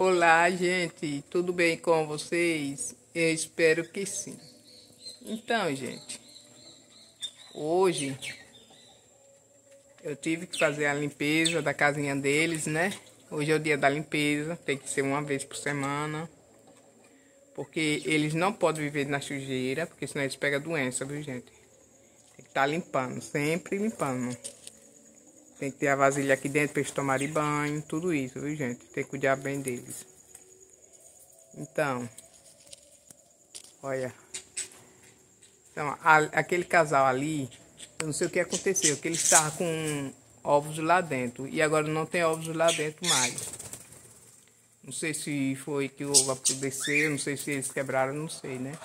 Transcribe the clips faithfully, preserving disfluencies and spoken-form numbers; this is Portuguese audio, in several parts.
Olá, gente, tudo bem com vocês? Eu espero que sim. Então, gente, hoje eu tive que fazer a limpeza da casinha deles, né? Hoje é o dia da limpeza, tem que ser uma vez por semana, porque eles não podem viver na sujeira, porque senão eles pegam doença, viu, gente? Tem que estar limpando, sempre limpando. Tem que ter a vasilha aqui dentro para eles tomarem banho, tudo isso, viu, gente? Tem que cuidar bem deles. Então, olha. Então, a, aquele casal ali, eu não sei o que aconteceu, que ele estava com ovos lá dentro. E agora não tem ovos lá dentro mais. Não sei se foi que o ovo apodreceu, não sei se eles quebraram, não sei, né?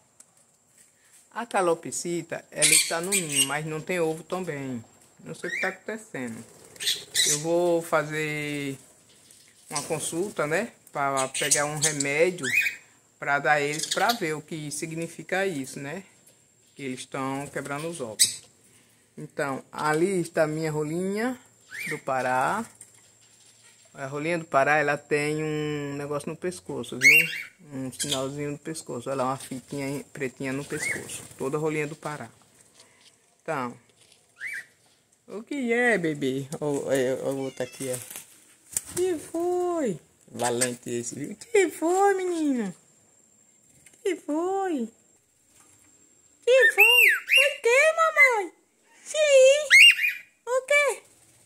A calopsita, ela está no ninho, mas não tem ovo também. Não sei o que está acontecendo. Eu vou fazer uma consulta, né? Para pegar um remédio para dar a eles, para ver o que significa isso, né? Que eles estão quebrando os ovos. Então, ali está a minha rolinha do Pará. A rolinha do Pará, ela tem um negócio no pescoço, viu? Um sinalzinho no pescoço. Olha lá, uma fitinha pretinha no pescoço. Toda a rolinha do Pará. Então, o que é, bebê? Olha o outro aqui, ó. Que foi? Valente esse, viu? Que foi, menina? Que foi? Que foi? O que, mamãe? Sim. O que?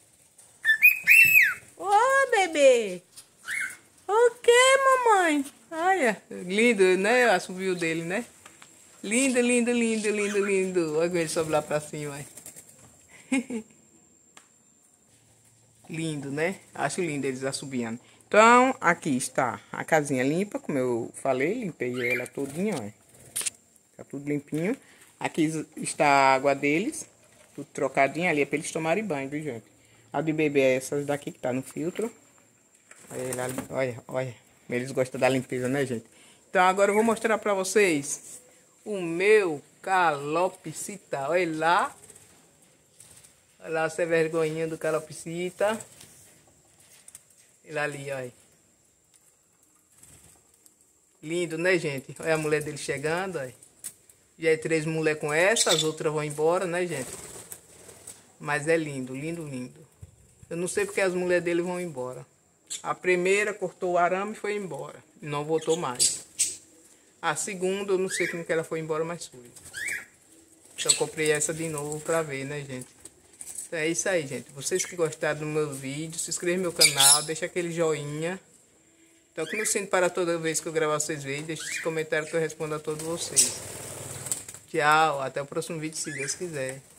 Ô, oh, bebê. O que, mamãe? Olha, lindo, né? O assobio dele, né? Lindo, lindo, lindo, lindo, lindo. Olha como ele sobe lá pra cima, vai. Lindo, né? Acho lindo eles assobiando. Então, aqui está a casinha limpa, como eu falei, limpei ela todinha, ó. Tá tudo limpinho. Aqui está a água deles, tudo trocadinho, ali é para eles tomarem banho, viu, gente? A de bebê é essas daqui que tá no filtro. Olha, ali, olha, olha. Eles gostam da limpeza, né, gente? Então, agora eu vou mostrar para vocês o meu calopsita. Olha lá. Olha lá essa vergonhinha do calopsita. Ele ali, olha. Lindo, né, gente? Olha a mulher dele chegando, olha. Já é três mulheres com essa, as outras vão embora, né, gente? Mas é lindo, lindo, lindo. Eu não sei porque as mulheres dele vão embora. A primeira cortou o arame e foi embora. E não voltou mais. A segunda, eu não sei como que ela foi embora, mas foi. Então eu comprei essa de novo pra ver, né, gente? Então é isso aí, gente. Vocês que gostaram do meu vídeo, se inscreva no meu canal, deixa aquele joinha. Toque no sino para toda vez que eu gravar vocês verem. Deixe esse comentário que eu respondo a todos vocês. Tchau, até o próximo vídeo, se Deus quiser.